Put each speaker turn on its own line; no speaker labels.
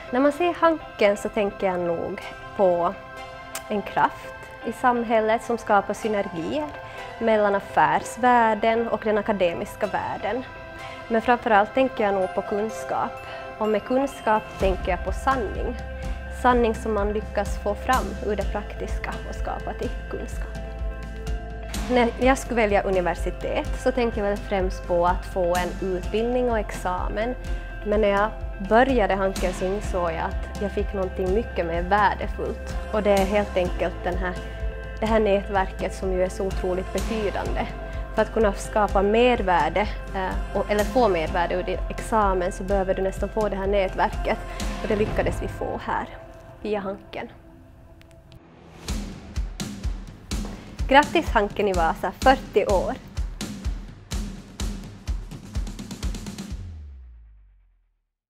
När man ser Hanken så tänker jag nog på en kraft i samhället som skapar synergier mellan affärsvärlden och den akademiska världen. Men framförallt tänker jag nog på kunskap. Och med kunskap tänker jag på sanning. Sanning som man lyckas få fram ur det praktiska och skapa till kunskap. När jag skulle välja universitet så tänkte jag väl främst på att få en utbildning och examen. Men när jag började Hanken så insåg jag att jag fick någonting mycket mer värdefullt. Och det är helt enkelt det här nätverket som ju är så otroligt betydande. För att kunna skapa mervärde, eller få mervärde ur din examen, så behöver du nästan få det här nätverket. Och det lyckades vi få här, via Hanken. Grattis Hanken i Vasa, 40 år!